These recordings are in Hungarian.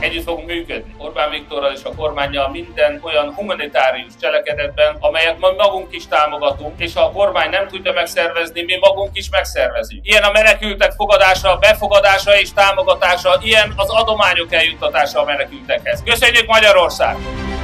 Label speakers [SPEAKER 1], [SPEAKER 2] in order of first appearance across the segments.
[SPEAKER 1] Együtt fogunk működni Orbán Viktorral és a kormánnyal minden olyan humanitárius cselekedetben, amelyet mi magunk is támogatunk, és ha a kormány nem tudja megszervezni, mi magunk is megszervezünk. Ilyen a menekültek fogadása, befogadása és támogatása, ilyen az adományok eljuttatása a menekültekhez. Köszönjük Magyarország!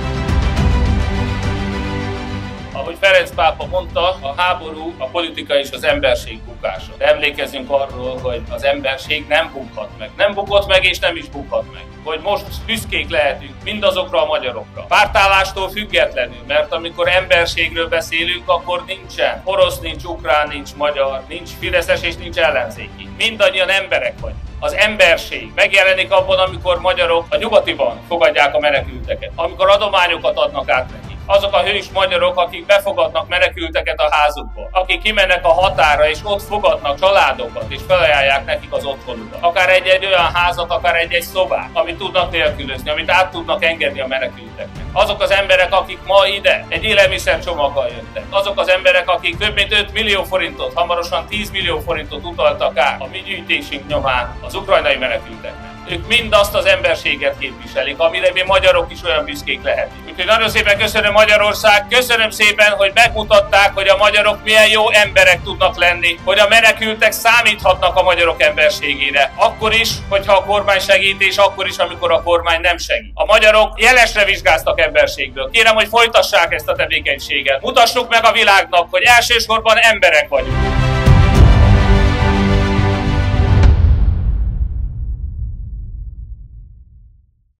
[SPEAKER 1] Ahogy Ferenc pápa mondta, a háború, a politika és az emberség bukása. De emlékezzünk arról, hogy az emberség nem bukhat meg. Nem bukott meg és nem is bukhat meg. Hogy most büszkék lehetünk mindazokra a magyarokra. Pártállástól függetlenül, mert amikor emberségről beszélünk, akkor nincsen orosz, nincs ukrán, nincs magyar, nincs fideszes és nincs ellenzéki. Mindannyian emberek vagyunk. Az emberség megjelenik abban, amikor magyarok a nyugatiban fogadják a menekülteket, amikor adományokat adnak át nekik. Azok a hős magyarok, akik befogadnak menekülteket a házukba, akik kimennek a határa és ott fogadnak családokat és felajánlják nekik az otthonukat. Akár egy-egy olyan házat, akár egy-egy szobát, amit tudnak nélkülözni, amit át tudnak engedni a menekülteknek. Azok az emberek, akik ma ide egy élelmiszercsomaggal jöttek. Azok az emberek, akik több mint 5 millió forintot, hamarosan 10 millió forintot utaltak át a mi gyűjtésünk nyomán az ukrajnai menekülteknek. Ők mind azt az emberséget képviselik, amire mi magyarok is olyan büszkék lehetünk. Úgyhogy nagyon szépen köszönöm Magyarország, köszönöm szépen, hogy megmutatták, hogy a magyarok milyen jó emberek tudnak lenni, hogy a menekültek számíthatnak a magyarok emberségére. Akkor is, hogyha a kormány segít, és akkor is, amikor a kormány nem segít. A magyarok jelesre vizsgáztak emberségből. Kérem, hogy folytassák ezt a tevékenységet. Mutassuk meg a világnak, hogy elsősorban emberek vagyunk.